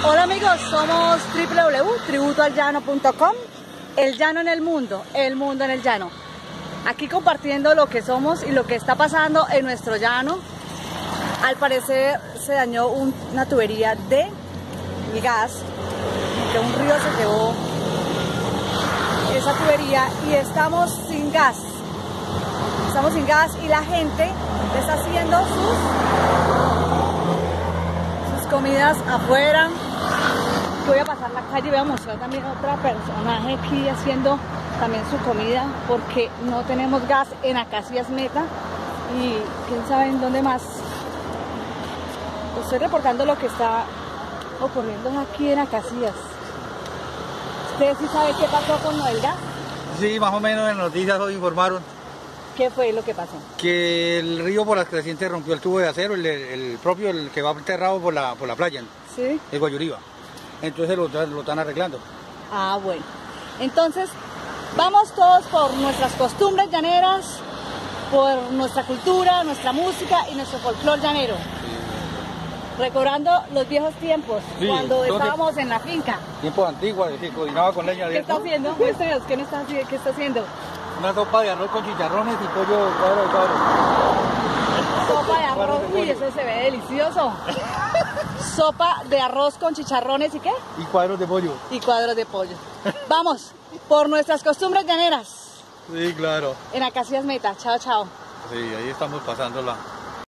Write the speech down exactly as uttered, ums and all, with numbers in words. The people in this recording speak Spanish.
Hola amigos, somos w w w punto tributo al llano punto com, el llano en el mundo, el mundo en el llano. Aquí compartiendo lo que somos y lo que está pasando en nuestro llano. Al parecer se dañó un, una tubería de gas, que un río se llevó esa tubería y estamos sin gas. Estamos sin gas y la gente está haciendo sus, sus comidas afuera. Voy a pasar la calle y voy a mostrar también a otra personaje aquí haciendo también su comida porque no tenemos gas en Acacias Meta y quién sabe en dónde más. Estoy reportando lo que está ocurriendo aquí en Acacias. ¿Ustedes sí saben qué pasó con lo del gas? Sí, más o menos en las noticias hoy informaron. ¿Qué fue lo que pasó? Que el río por las crecientes rompió el tubo de acero, el, el propio, el que va enterrado por la, por la playa, ¿sí? El Guayuriba. Entonces lo, lo están arreglando. Ah, bueno. Entonces, vamos todos por nuestras costumbres llaneras, por nuestra cultura, nuestra música y nuestro folclore llanero. Sí. Recordando los viejos tiempos, sí, cuando estábamos en la finca. Tiempos antiguos, que cocinaba con leña. ¿Qué está haciendo? Muéstrenos, ¿qué, está, ¿qué está haciendo? Una sopa de arroz con chicharrones y pollo cuadro de cuadro. Sopa de arroz, uy, eso se ve delicioso. Sopa de arroz con chicharrones y ¿qué? Y cuadros de pollo. Y cuadros de pollo. Vamos, por nuestras costumbres llaneras. Sí, claro. En Acacias Meta. Chao, chao. Sí, ahí estamos pasándola.